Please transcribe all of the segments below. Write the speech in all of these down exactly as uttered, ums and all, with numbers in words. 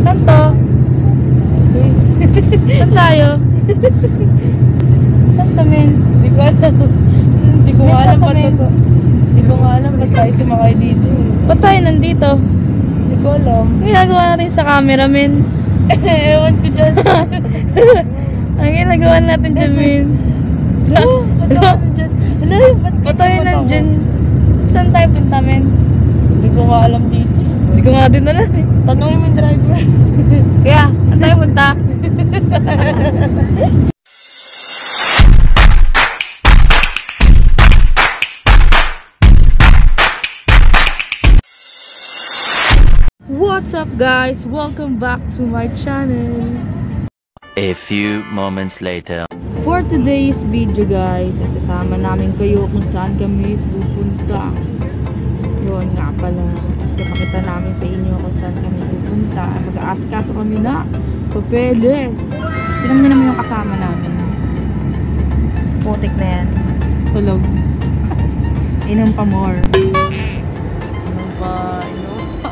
Saan to? Saan tayo? Saan to, men? Hindi ko alam. Hindi ko alam ba't ito. Hindi ko alam ba't tayo sumakay dito. Ba't tayo nandito? Hindi ko alam. Ginagawa natin sa camera, men. Ewan ko dyan. Ang ginagawa natin dyan, men. Hello? Ba't tayo nandyan? Hello? Ba't tayo nandyan? Saan tayo punta, men? Hindi ko nga alam dito. Hindi ko nga din alam eh. Tanungin mo yung driver. Kaya, saan tayo punta? What's up, guys? Welcome back to my channel. A few moments later. For today's video, guys, sasama namin kayo kung saan kami pupunta. Yun nga pala, ipakita namin sa inyo kung saan kami pupunta. Mag-aasikaso kami na papeles. Tignan naman yung kasama namin. Putik na yan. Tulog. Inom pa more. Inom pa, inom pa.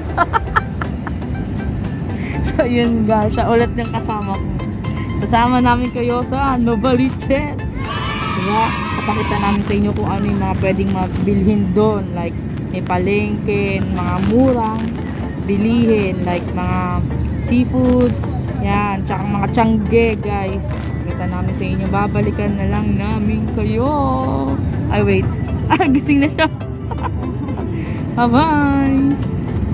So yun guys, siya ulit yung kasama ko. Sasama namin kayo sa NOVALICHES. Diba? Kapakita namin sa inyo kung ano yung mga pwedeng mabilhin doon. Like, may palengke, mga murang bilihin. Like, mga seafoods. Yan. Tsaka mga tiyangge, guys. Pakita namin sa inyo. Babalikan na lang namin kayo. Ay, wait. Ah, gising na siya. Bye-bye!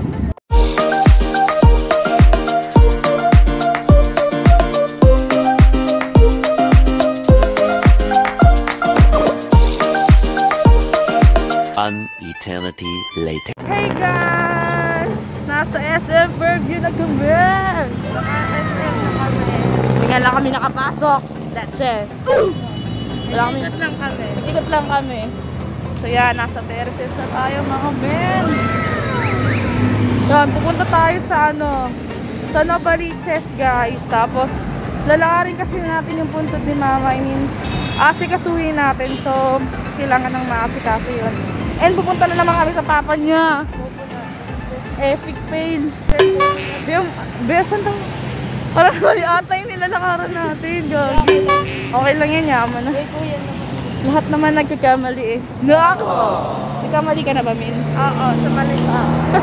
An eternity later. Hey guys! Nasa S M Fairview na kami! Nasa S M na kami. Hindi nga lang kami nakapasok. That's it. Wala kami. Ikot lang kami. Ikot lang kami. So yan, nasa terraces na tayo mga men. Yan, pupunta tayo sa ano, sa NOVALICHES guys. Tapos, lalakarin kasi natin yung puntod ni mama. I mean, asikasuhin natin. So, kailangan ng maasikaso yun. And pupunta na naman kami sa papa niya. Epic fail. Yung, besan daw. Parang mali ata yung nilalakaran natin. Gagi. Okay lang yan, yaman na. Lahat naman nagkakamali eh. Naks! Nagkamali ka na ba, Min? Oo, sa mali pa.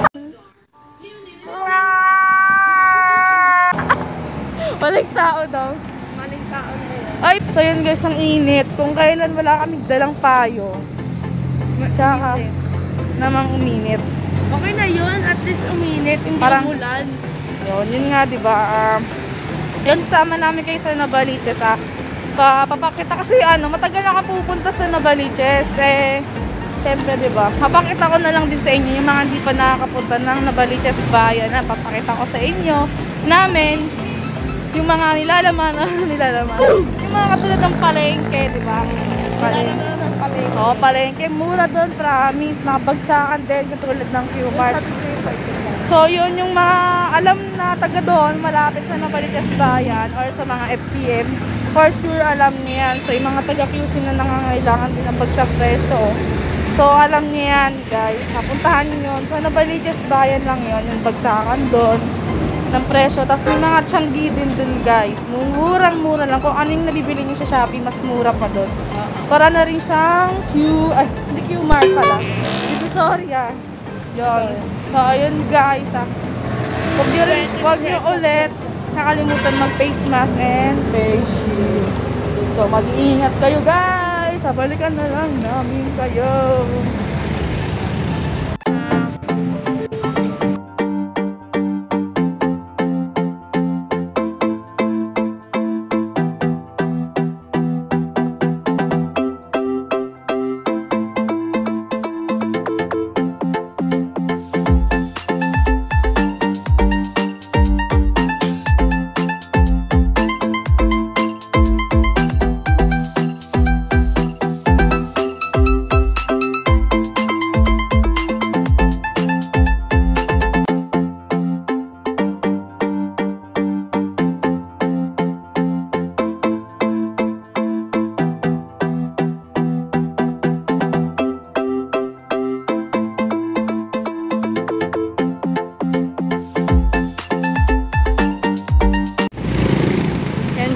Maling tao daw. Maling tao na yun. Ay, so yun guys, ang init. Kung kailan wala kaming dalang payo. Tsaka, namang uminit. Okay na yun, at least uminit, hindi Parang, umulan. Yun, yun nga, diba? Um, yun, sama namin kayo sa NOVALICHES, ha? Pa, papakita kasi, ano, matagal na ka pupunta sa NOVALICHES. Eh, syempre, diba? Papakita ko na lang din sa inyo, yung mga hindi pa nakakapunta ng NOVALICHES bayan, ha? Papakita ko sa inyo, namin, yung mga nilalaman, nilalaman. Yung mga katulad ng palengke, diba? Palengke. Palengke. Oo, palengke. Mura doon, promise. Mga bagsakan din, katulad ng Q-Mart. So, yun yung mga alam na taga doon, malapit sa NOVALICHES bayan or sa mga F C M. For sure, alam niyan. So, yung mga taga-Q C na nangangailangan din ng bagsak presyo. So, alam niyan, guys. Napuntahan nyo yun. Sa NOVALICHES bayan lang yun, yung bagsakan doon ng presyo. Tapos may mga tiyanggi din dun, guys. Murang-mura lang. Kung ano yung nabibili nyo sa Shopee, mas mura pa dun. Para na rin siyang Q... Ay, hindi Q-Mart pala. Divisoria. Yun. So, ayun, guys. Ha. Huwag nyo, rin, huwag nyo ulit nakalimutan mag-face mask and face shield. So, mag-iingat kayo, guys. Balikan na lang namin kayo.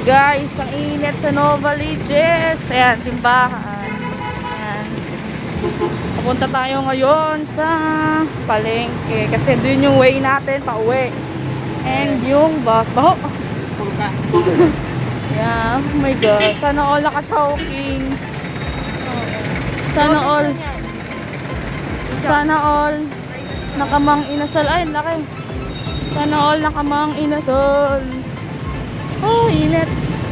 guys, ang init sa Novaliches. Ayan, simbahan. Ayan. Papunta tayo ngayon sa palengke. Kasi doon yung way natin, pa uwi. And yung bus. Baho! Yeah, oh my god. Sana all naka-choking. Sana all. Sana all nakamang inasal. Ay, laki. Sana all nakamang inasal. Oh, init.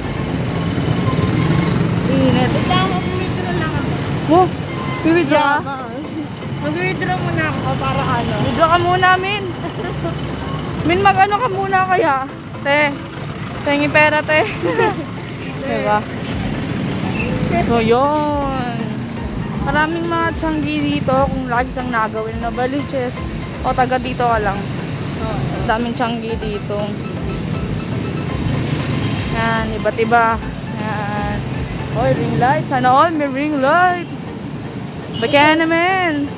Init. Mag-withdraw lang ako. Oh, withdraw. Mag-withdraw muna ako para ano. Withdraw ka muna, Min. Min, mag-ano ka muna kaya? Te. Tingi pera, te. Diba? So, yun. Maraming mga tiyanggi dito kung lagi kang nagawin na Novaliches. O, taga dito ka lang. Daming tiyanggi dito. Yan, iba't iba. Yan. Oy, ring light. Sana all may ring light. Baka naman.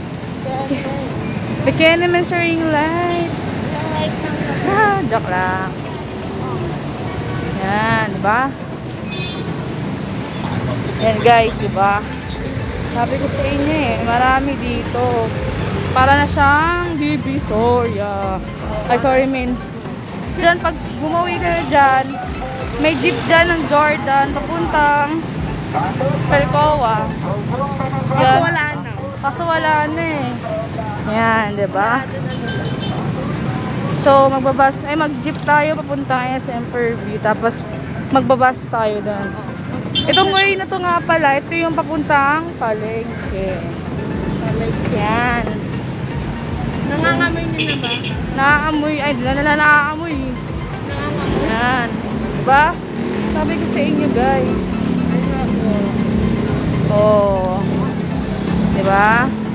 Baka naman sa ring light. Ah, joke lang. Yan, diba? Yan guys, diba? Sabi ko sa inyo eh, marami dito. Para na siyang Divisoria. Ay, sorry, Min. Diyan, pag gumawi kayo dyan, may jeep dyan ng Jordan, papuntang Pelcoa. Kaso wala na. Kaso wala na eh. Yan, diba? So, magbabas, ay mag-jeep tayo papuntang S M Fairview. Tapos, magbabas tayo doon. Itong way na to nga pala, ito yung papuntang palengke. Palengke. Yan. Nangangamoy niyo na ba? Naaamoy, ay, di na nila naaamoy. Nangangamoy? Yan. Diba? Sabi ko sa inyo, guys. Oh. Diba?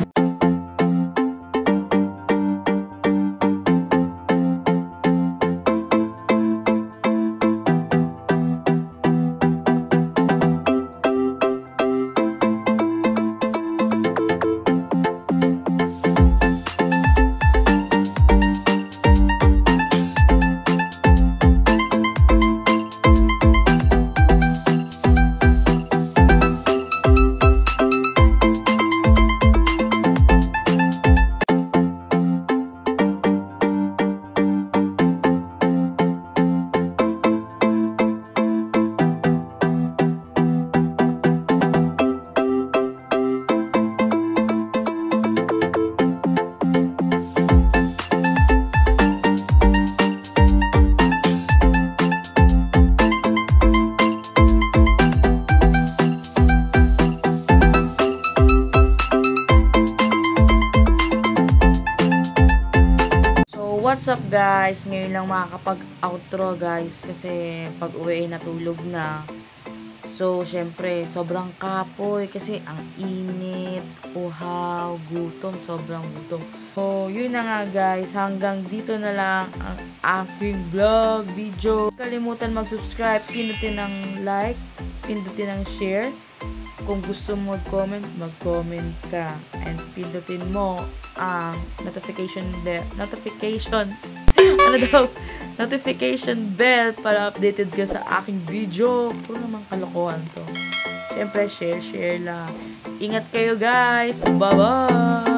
What's up guys? Ngayon lang makakapag-outro guys kasi pag uwi natulog na. So syempre sobrang kapoy kasi ang init, uhaw, gutom, sobrang gutom. So yun na nga guys, hanggang dito na lang ang aking vlog video. Kalimutan mag-subscribe, pindutin ng like, pindutin ng share. Kung gusto mo mag-comment, mag-comment ka. And pindutin mo ang uh, notification bell. Notification. Ano daw? Notification bell para updated ka sa aking video. Puro naman kalokohan to. Siyempre, share, share lang. Ingat kayo guys. Bye-bye!